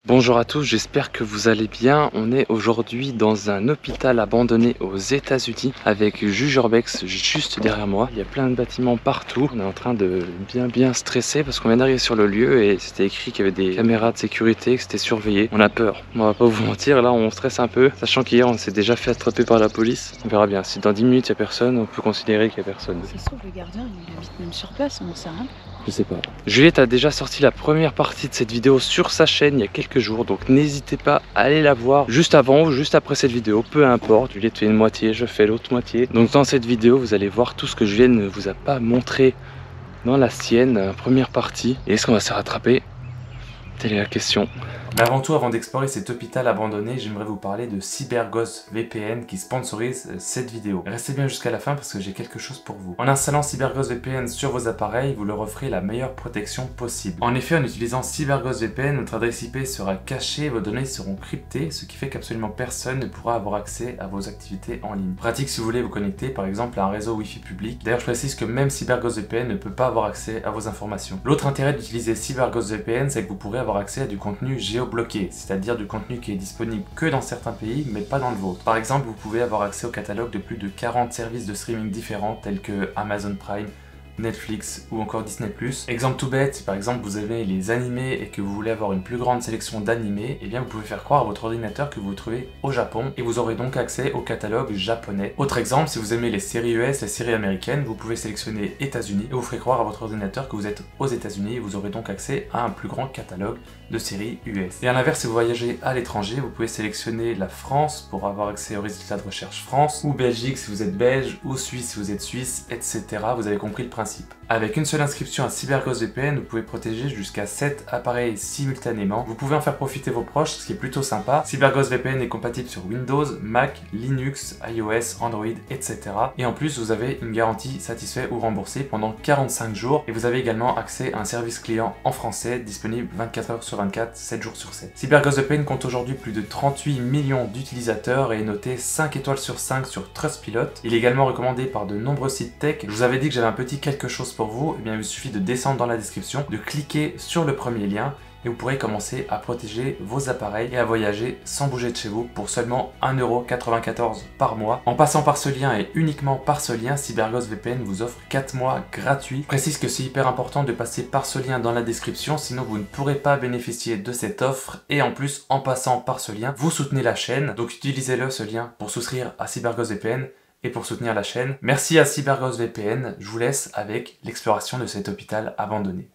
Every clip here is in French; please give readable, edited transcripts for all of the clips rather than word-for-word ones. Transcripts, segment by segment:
Bonjour à tous, j'espère que vous allez bien. On est aujourd'hui dans un hôpital abandonné aux États-Unis avec Jujurbex juste derrière moi. Il y a plein de bâtiments partout. On est en train de bien stresser parce qu'on vient d'arriver sur le lieu et c'était écrit qu'il y avait des caméras de sécurité, que c'était surveillé. On a peur, on va pas vous mentir, là on stresse un peu, sachant qu'hier on s'est déjà fait attraper par la police. On verra bien, si dans 10 minutes il n'y a personne, on peut considérer qu'il n'y a personne. Ça se trouve, le gardien il habite même sur place, on n'en sait rien. Je sais pas. Juliette a déjà sorti la première partie de cette vidéo sur sa chaîne il y a quelques jours, donc n'hésitez pas à aller la voir juste avant ou juste après cette vidéo, peu importe. Juliette fait une moitié, je fais l'autre moitié. Donc dans cette vidéo, vous allez voir tout ce que Juliette ne vous a pas montré dans la sienne, première partie. Et est-ce qu'on va se rattraper? Telle est la question. Mais avant tout, avant d'explorer cet hôpital abandonné, j'aimerais vous parler de CyberGhost VPN qui sponsorise cette vidéo. Restez bien jusqu'à la fin parce que j'ai quelque chose pour vous. En installant CyberGhost VPN sur vos appareils, vous leur offrez la meilleure protection possible. En effet, en utilisant CyberGhost VPN, votre adresse IP sera cachée et vos données seront cryptées, ce qui fait qu'absolument personne ne pourra avoir accès à vos activités en ligne. Pratique si vous voulez vous connecter par exemple à un réseau Wi-Fi public. D'ailleurs, je précise que même CyberGhost VPN ne peut pas avoir accès à vos informations. L'autre intérêt d'utiliser CyberGhost VPN, c'est que vous pourrez avoir accès à du contenu géobloqué, c'est-à-dire du contenu qui est disponible que dans certains pays mais pas dans le vôtre. Par exemple, vous pouvez avoir accès au catalogue de plus de 40 services de streaming différents tels que Amazon Prime, Netflix ou encore Disney+. Exemple tout bête, si par exemple vous avez les animés et que vous voulez avoir une plus grande sélection d'animés, et bien vous pouvez faire croire à votre ordinateur que vous vous trouvez au Japon et vous aurez donc accès au catalogue japonais. Autre exemple, si vous aimez les séries US, les séries américaines, vous pouvez sélectionner États-Unis et vous ferez croire à votre ordinateur que vous êtes aux États-Unis et vous aurez donc accès à un plus grand catalogue de séries US. Et à l'inverse, si vous voyagez à l'étranger, vous pouvez sélectionner la France pour avoir accès aux résultats de recherche France, ou Belgique si vous êtes belge, ou Suisse si vous êtes suisse, etc. Vous avez compris le principe. Avec une seule inscription à CyberGhost VPN, vous pouvez protéger jusqu'à 7 appareils simultanément. Vous pouvez en faire profiter vos proches, ce qui est plutôt sympa. CyberGhost VPN est compatible sur Windows, Mac, Linux, iOS, Android, etc. Et en plus, vous avez une garantie satisfait ou remboursée pendant 45 jours. Et vous avez également accès à un service client en français, disponible 24 heures sur 24, 7 jours sur 7. CyberGhost VPN compte aujourd'hui plus de 38 millions d'utilisateurs et est noté 5 étoiles sur 5 sur Trustpilot. Il est également recommandé par de nombreux sites tech. Je vous avais dit que j'avais un petit quelque chose pour vous, et bien il suffit de descendre dans la description, de cliquer sur le premier lien et vous pourrez commencer à protéger vos appareils et à voyager sans bouger de chez vous pour seulement 1,94 € par mois. En passant par ce lien et uniquement par ce lien, CyberGhost VPN vous offre 4 mois gratuits. Je précise que c'est hyper important de passer par ce lien dans la description, sinon vous ne pourrez pas bénéficier de cette offre et en plus en passant par ce lien, vous soutenez la chaîne, donc utilisez-le ce lien pour souscrire à CyberGhost VPN et pour soutenir la chaîne. Merci à CyberGhost VPN, je vous laisse avec l'exploration de cet hôpital abandonné.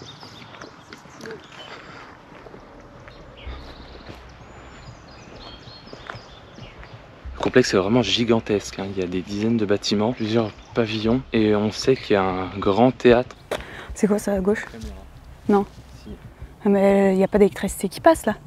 Le complexe est vraiment gigantesque, hein. Il y a des dizaines de bâtiments, plusieurs pavillons et on sait qu'il y a un grand théâtre. C'est quoi ça à gauche? Caméra. Non. Si. Ah, mais il n'y a pas d'électricité qui passe là.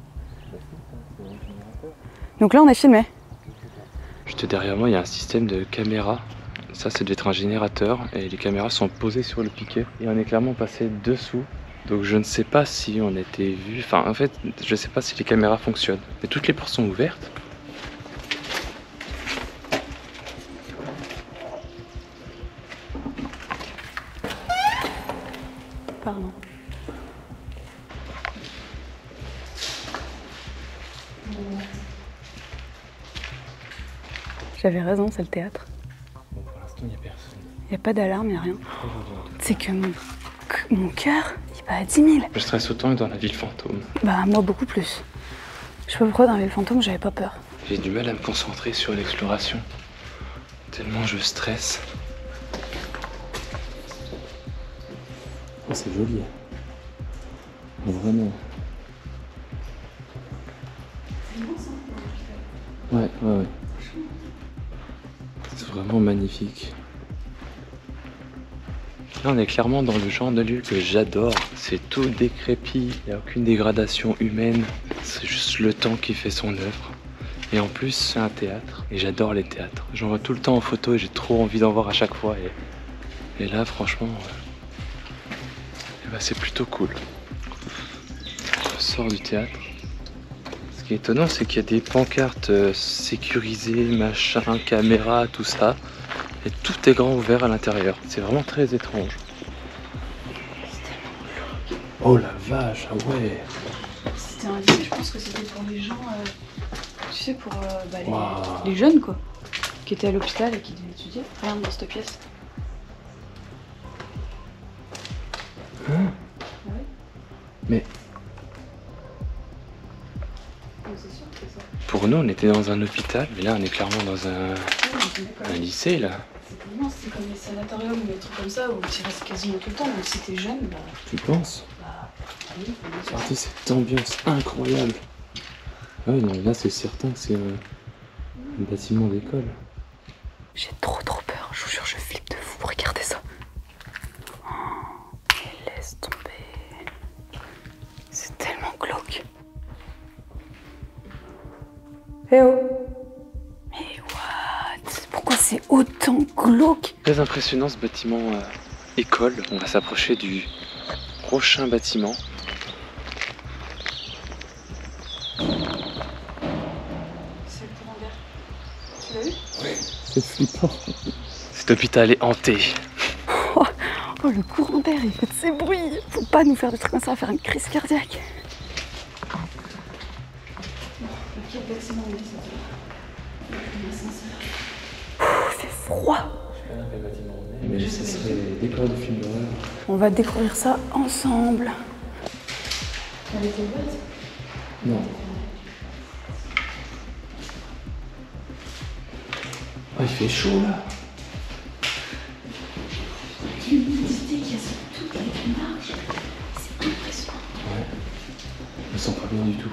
Donc là on est filmé. Juste derrière moi, il y a un système de caméras. Ça, ça doit être un générateur. Et les caméras sont posées sur le piquet. Et on est clairement passé dessous. Donc je ne sais pas si on a été vu. Enfin, en fait, je ne sais pas si les caméras fonctionnent. Mais toutes les portes sont ouvertes. Pardon. J'avais raison, c'est le théâtre. Bon, pour l'instant, il n'y a personne. Il n'y a pas d'alarme, il n'y a rien. C'est que mon cœur, il bat à 10 000. Je stresse autant que dans la ville fantôme. Bah moi beaucoup plus. Je sais pas pourquoi dans la ville fantôme j'avais pas peur. J'ai du mal à me concentrer sur l'exploration. Tellement je stresse. Oh, c'est joli. Vraiment. Ouais. C'est vraiment magnifique. Là, on est clairement dans le genre de lieu que j'adore. C'est tout décrépit, il n'y a aucune dégradation humaine. C'est juste le temps qui fait son œuvre. Et en plus, c'est un théâtre. Et j'adore les théâtres. J'en vois tout le temps en photo et j'ai trop envie d'en voir à chaque fois. Et là, franchement, bah, c'est plutôt cool. Je sors du théâtre. Ce qui est étonnant, c'est qu'il y a des pancartes sécurisées, machin, caméra, tout ça. Et tout est grand ouvert à l'intérieur. C'est vraiment très étrange. Oh la vache, ah ouais. C'est c'est un lycée, je pense que c'était pour les gens, tu sais, pour les jeunes quoi, qui étaient à l'hôpital et qui devaient étudier. Regarde dans cette pièce. Hein? Ouais. Mais C'est sûr que c'est ça. pour nous, on était dans un hôpital, mais là, on est clairement dans un lycée, là. C'était immense, c'est comme les sanatoriums ou des trucs comme ça où tu restes quasiment tout le temps, donc si t'es jeune, bah. Tu penses? Bah oui, Regardez cette ambiance incroyable. Ah oui, non, là, c'est certain que c'est un bâtiment d'école. J'ai trop peur, je vous jure, je flippe de fou. Regardez ça. Oh, mais laisse tomber. C'est tellement glauque. Eh oh. Mais what? Pourquoi c'est autant glauque? Très impressionnant ce bâtiment école. On va s'approcher du prochain bâtiment. C'est le courant d'air. Tu l'as vu? Oui. C'est flippant. Cet hôpital est hanté. Oh, le courant d'air, il fait de ces bruits. Faut pas nous faire des trucs comme ça, faire une crise cardiaque. Quel bâtiment on est, ça? Il fait froid. Mais ce serait décor de film d'horreur. On va découvrir ça ensemble. Elle était ouverte? Non. Oh, il fait chaud là. L'humidité qu'il y a sur toutes les marches, c'est impressionnant. Ouais. Je me sens pas bien du tout.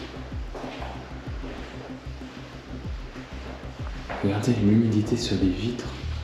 Regardez l'humidité sur les vitres.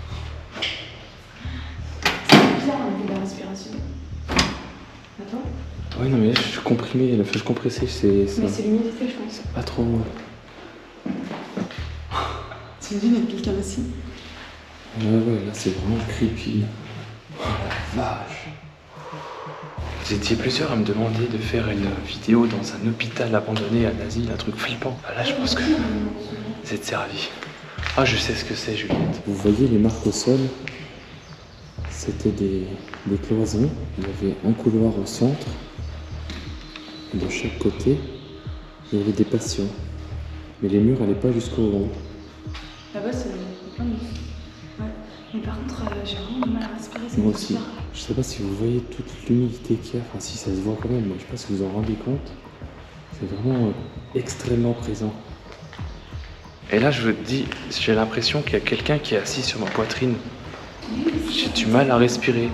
C'est bizarre au niveau de la respiration. Attends. Ouais, non, mais là, je suis comprimé, la feuille compressée, c'est. Mais c'est l'humidité, je pense. Pas trop. T'imagines, il y a quelqu'un assis. Ouais, là, c'est vraiment creepy. Oh la vache. Vous étiez plusieurs à me demander de faire une vidéo dans un hôpital abandonné, un asile, un truc flippant. Ah, là, je pense que vous êtes servi. Ah, je sais ce que c'est, Juliette. Vous voyez les marques au sol? C'était des cloisons. Il y avait un couloir au centre. Et de chaque côté, il y avait des patients. Mais les murs n'allaient pas jusqu'au haut. Là-bas, c'est plein de monde. Ouais. Mais par contre, j'ai vraiment du mal à respirer. Moi aussi. Je sais pas si vous voyez toute l'humidité qu'il y a. Enfin, si ça se voit quand même. Mais je sais pas si vous en rendez compte. C'est vraiment extrêmement présent. Et là, je vous dis, j'ai l'impression qu'il y a quelqu'un qui est assis sur ma poitrine. J'ai du mal à respirer.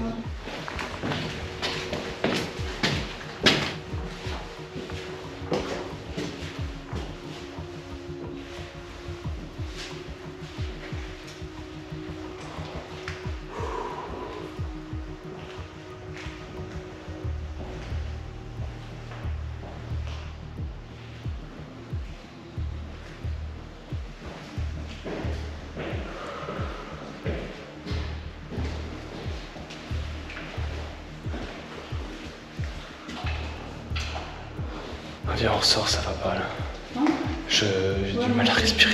Viens, on ressort, ça va pas là. J'ai du mal à respirer.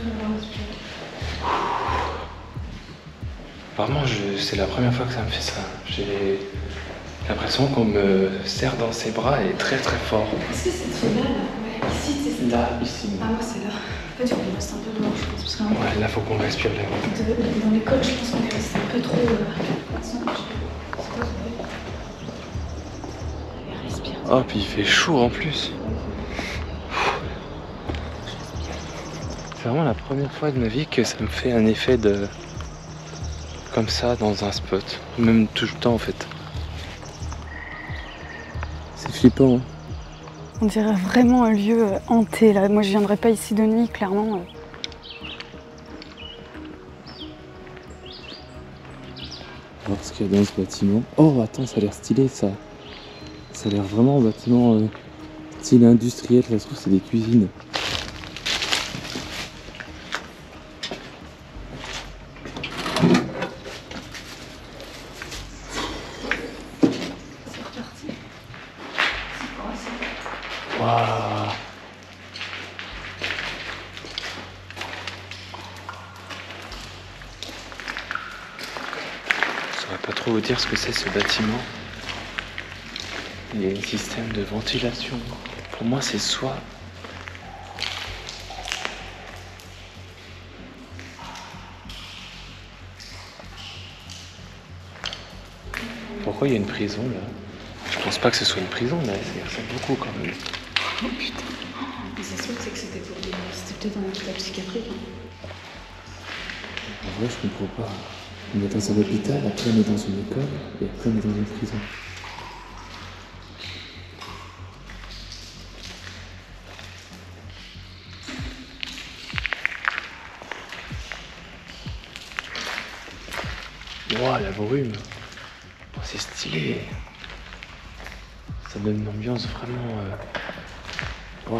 Vraiment, c'est la première fois que ça me fait ça. J'ai l'impression qu'on me serre dans ses bras et très très fort. Est-ce que c'est là? Ouais, ici, c'est là, ici. Ah, moi, c'est là. En fait, on reste un peu dehors, je pense. Parce que, ouais, là, faut qu'on respire là. Dans les côtes, je pense qu'on est resté un peu trop. Oh, puis il fait chaud en plus. C'est vraiment la première fois de ma vie que ça me fait un effet de. Comme ça dans un spot. Même tout le temps en fait. C'est flippant. Hein. On dirait vraiment un lieu hanté là. Moi je viendrais pas ici de nuit, clairement. On va voir ce qu'il y a dans ce bâtiment. Oh attends, ça a l'air stylé ça. Ça a l'air vraiment un bâtiment style industriel, ça se trouve c'est des cuisines. Waouh. Je saurais pas trop vous dire ce que c'est ce bâtiment. Il y a un système de ventilation Pour moi, c'est soit... Pourquoi il y a une prison là? Je pense pas que ce soit une prison là, ça ressemble beaucoup quand même. Oh putain. Mais c'est sûr que c'était pour des... C'était peut-être un hôpital psychiatrique. En vrai, je comprends pas. On est dans un hôpital, après on est dans une école, et après on est dans une prison. Wow, la brume. Oh, c'est stylé. Ça donne une ambiance vraiment... Waouh.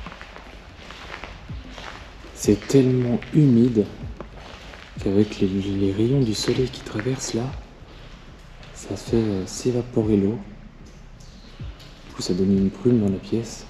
C'est tellement humide qu'avec les rayons du soleil qui traversent là, ça fait s'évaporer l'eau. Du coup, ça donne une brume dans la pièce.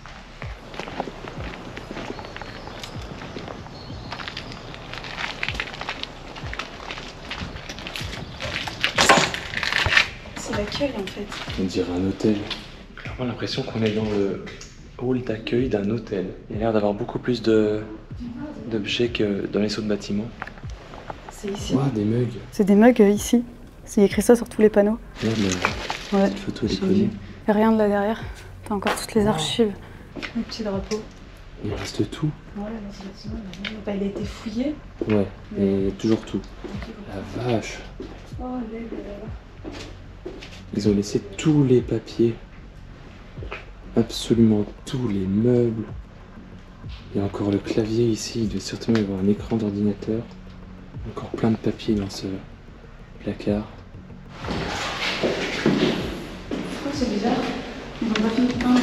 C'est l'accueil en fait. On dirait un hôtel. J'ai vraiment l'impression qu'on est dans le hall d'accueil d'un hôtel. Il y a l'air d'avoir beaucoup plus d'objets que dans les autres bâtiments. C'est ici. Waouh, des mugs. C'est des mugs ici. C'est écrit ça sur tous les panneaux. Là, Ouais. cette photo, elle est J'ai connue. vu. Et rien de là derrière. T'as encore toutes les archives. Un petit drapeau. Il reste tout. Ouais, dans ce bâtiment, il a été fouillé. Ouais, et toujours tout. La vache. Oh, Ils ont laissé tous les papiers. Absolument tous les meubles. Il y a encore le clavier ici. Il doit certainement y avoir un écran d'ordinateur. Encore plein de papiers dans ce placard. c'est bizarre. Ils n'ont pas fini de peindre.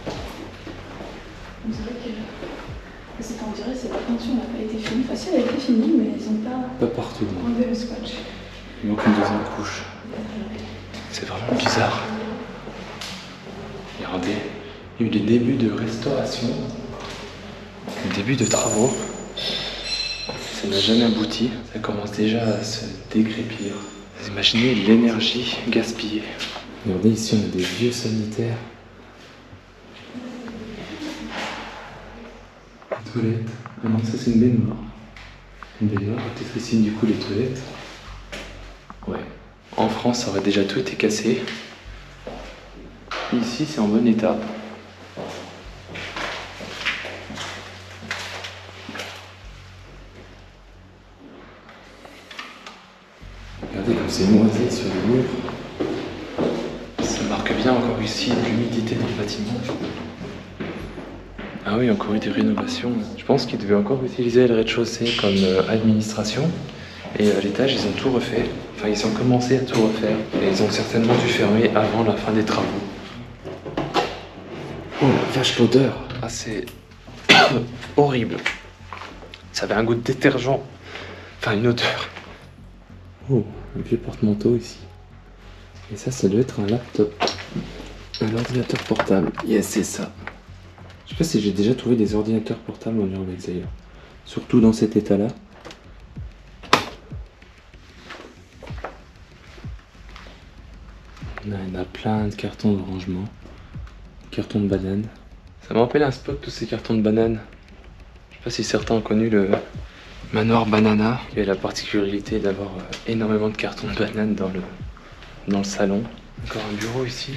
On dirait que... On dirait que cette peinture n'a pas été finie. Enfin, si, elle a été finie, mais ils n'ont pas Partout. Non. enlevé le scotch. Il manque une deuxième couche. C'est vraiment bizarre. Regardez, il y a eu des débuts de restauration, des débuts de travaux. Ça n'a jamais abouti. Ça commence déjà à se décrépir. Vous imaginez l'énergie gaspillée. Regardez ici, on a des vieux sanitaires. Les toilettes. Ah non, ça c'est une baignoire. Une baignoire, peut-être ici du coup les toilettes. Ouais. En France, ça aurait déjà tout été cassé. Ici, c'est en bon état. Regardez comme c'est moisi sur les murs. Ça marque bien encore ici l'humidité dans le bâtiment. Ah oui, encore eu des rénovations. Je pense qu'ils devaient encore utiliser le rez-de-chaussée comme administration. Et à l'étage, ils ont tout refait. Enfin, ils ont commencé à tout refaire. Et ils ont certainement dû fermer avant la fin des travaux. Oh la vache, l'odeur. Ah, c'est horrible. Ça avait un goût de détergent. Enfin, une odeur. Oh, un vieux porte-manteau ici. Et ça doit être un laptop. Un ordinateur portable. Yes, c'est ça. Je sais pas si j'ai déjà trouvé des ordinateurs portables en Urbex d'ailleurs. Surtout dans cet état-là. Il y en a plein de cartons de rangement. Cartons de banane. Ça me rappelle un spot, tous ces cartons de bananes. Je sais pas si certains ont connu le manoir Banana, qui avait la particularité d'avoir énormément de cartons de bananes dans le salon. Encore un bureau ici.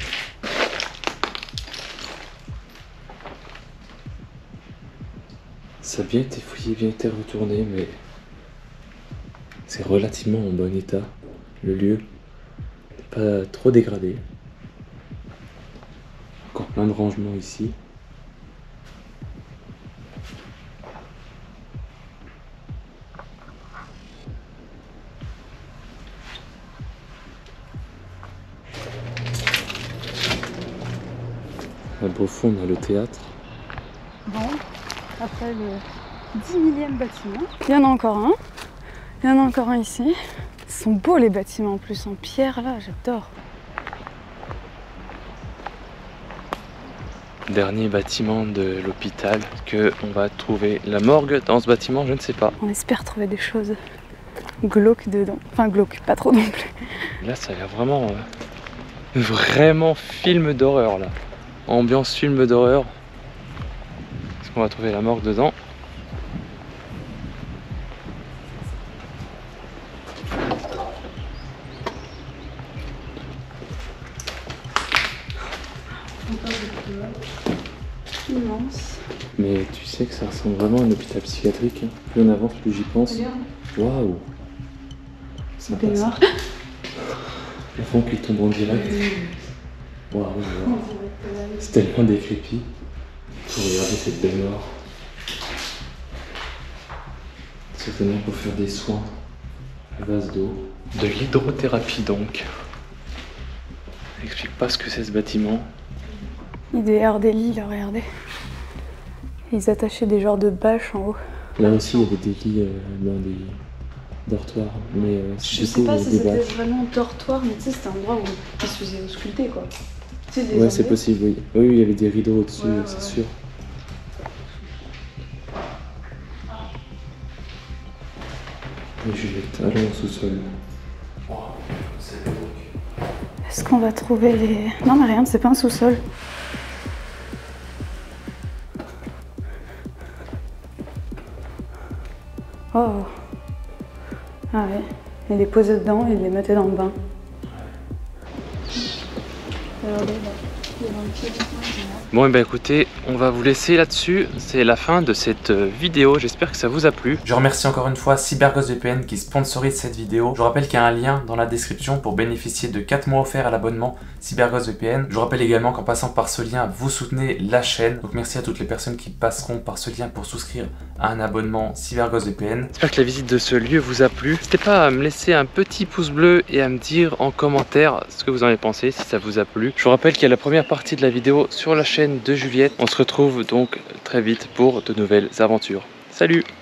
Ça a bien été fouillé, bien été retourné, mais c'est relativement en bon état. Le lieu n'est pas trop dégradé. Encore plein de rangements ici. Là-bas au fond, on a le théâtre. Bon, après le 10 millième bâtiment. Il y en a encore un. Il y en a encore un ici. Ils sont beaux les bâtiments en plus, en pierre là, j'adore. Dernier bâtiment de l'hôpital. Que on va trouver la morgue dans ce bâtiment, je ne sais pas. On espère trouver des choses glauques dedans. Enfin glauques, pas trop non plus. Là, ça a l'air vraiment, vraiment film d'horreur là. Ambiance film d'horreur. Est-ce qu'on va trouver la morgue dedans? Immense. Mais tu sais que ça ressemble vraiment à un hôpital psychiatrique. Hein. Plus on avance, plus j'y pense. Waouh! Ça passe. Baignoire. Le fond qui tombe en direct. Waouh! C'est tellement décrépit. Faut regarder cette baignoire. Certainement pour faire des soins à base d'eau. De l'hydrothérapie donc. J'explique pas ce que c'est ce bâtiment. Il devait y avoir des lits là, regardez. Ils attachaient des genres de bâches en haut. Là aussi, il y avait des lits dans des dortoirs. Mais Je sais pas si c'était vraiment dortoir, mais tu sais, c'était un endroit où ils se faisaient ausculter quoi. Tu sais, ouais, c'est possible, oui. Oui, il y avait des rideaux au-dessus, Ouais, c'est ouais. sûr. Et Juliette, allons au sous-sol. Oh, c'est beau. Est-ce qu'on va trouver les... Non mais rien, c'est pas un sous-sol. Oh. Ah ouais. Ils les posaient dedans et ils les mettaient dans le bain. Regardez là. Il y a un petit bain. Bon et ben écoutez, on va vous laisser là-dessus, c'est la fin de cette vidéo, j'espère que ça vous a plu. Je remercie encore une fois CyberGhostVPN qui sponsorise cette vidéo. Je vous rappelle qu'il y a un lien dans la description pour bénéficier de 4 mois offerts à l'abonnement CyberGhostVPN. Je vous rappelle également qu'en passant par ce lien, vous soutenez la chaîne. Donc merci à toutes les personnes qui passeront par ce lien pour souscrire à un abonnement CyberGhostVPN. J'espère que la visite de ce lieu vous a plu. N'hésitez pas à me laisser un petit pouce bleu et à me dire en commentaire ce que vous en avez pensé, si ça vous a plu. Je vous rappelle qu'il y a la première partie de la vidéo sur la chaîne de Juliette. On se retrouve donc très vite pour de nouvelles aventures. Salut!